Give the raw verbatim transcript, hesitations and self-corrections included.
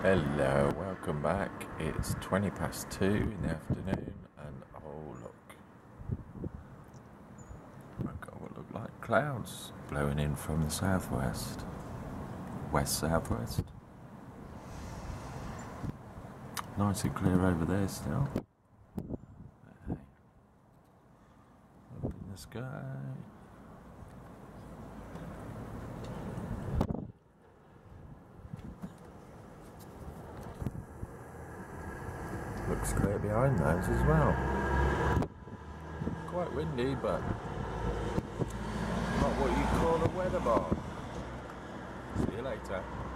Hello, welcome back. It's twenty past two in the afternoon, and oh look, I've got what look like clouds blowing in from the southwest, west southwest. Nice and clear over there still. Up in the sky. Looks clear behind those as well. Quite windy, but not what you call a weather bar. See you later.